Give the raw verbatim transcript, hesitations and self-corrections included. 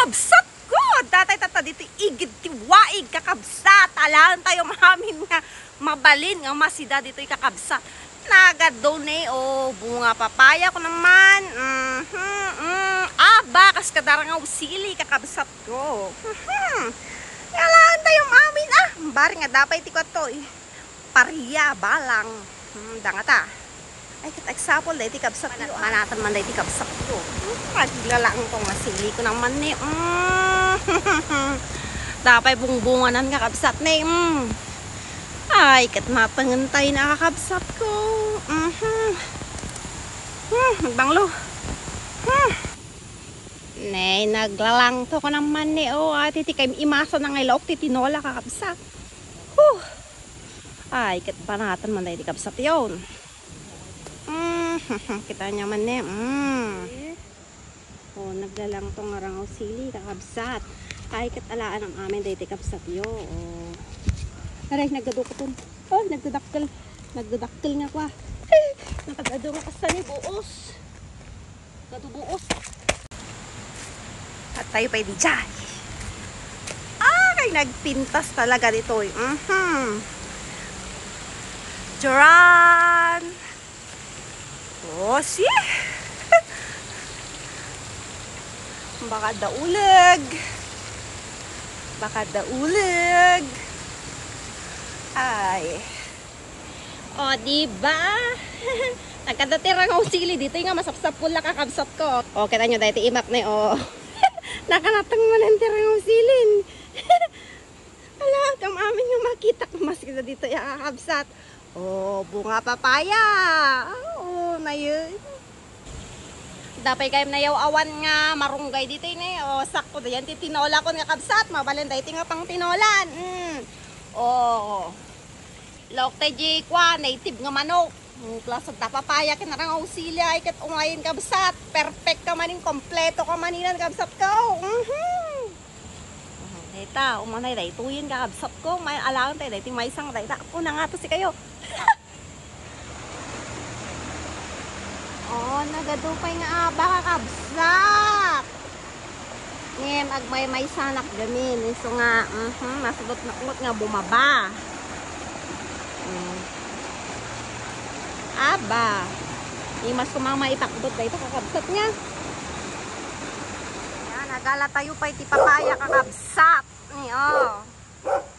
kakabsat ko. Datay tata dito igid ti waig kakabsat. Alaan tayo mamin nga mabalin nga masida dito kakabsat. Nagadone o bunga papaya ko naman. Mm -hmm, mm. Aba, kas kadarang nga usili kakabsat ko. Mm -hmm. Alaan tayo mamin ah. Bari nga dapay ti ko to eh. Pariya balang. Hmm, dangata. Ay, kat example, dahi ti kabsat yo. Manatan man dahi ti kabsat yo. Paglalang tong nasili ko naman ni. Mm. Dapay bungbunganan nga kabsat ni. Mm. Ay, kat matangan tayo nakakabsat ko. Mm -hmm. Hmm, nagbanglo. Hmm. Nay, naglalang to ko naman ni. Oh, ati ti kay imasa na ngaylok ti tinola kakabsat. Huh. Ay, kat panatan man dahi ti kabsat yon. Mm, kita nyo man eh. Mm. Oh, naglalang tong arangaw sili kakabsat. Ay, katalaan ang amin dahil kabsat yo. Oh. Aray, nagdadukoton. Oh, nagdadakkel. Nagdadakkel nga kwa. Ay, nakagado nga kasa ni buos. Kadubuos. At tayo pa di dyan. Ay, nagpintas talaga dito. Mm-hmm. Joran! Oh, si! Baka daulag. Baka daulag. Ay. O, diba? Nagkadatirang ako sili dito nga masapsap pula kakabsat ko. O, kita nyo dahil imak na o. Nakanatang malang tirang ako silin. Ala, kam amin yung makita ko mas kita dito yung kakabsat. Oh, bunga papaya. Oh, na yun. Dapay kayo na yaw awan nga marunggay dito ni. Oh, sakto da yan ti tinola ko nga kabsat, mabalin dai nga pang tinolan. Mm. Oh. Lok tay ji kwa native nga manok. Plus ta papaya kinarang ausilia ay ket ungayin kabsat. Perfect ka maning kompleto ka maninan kabsat ko. Mhm. Data, umanay dai tuyin ka kabsat ko, may alang tay dai ti may sang dai ta. Una nga to si kayo. Oh, nagadupay nga aba kakabsat. Ngem agmay may sanak gamin. So nga, mhm, uh-huh, masudot na ungot nga bumaba. Mm. Aba. Ni mas kumama ipakdot dito kakabsat nga. Yan, nagala tayo pa iti papaya kakabsat. Ni oh.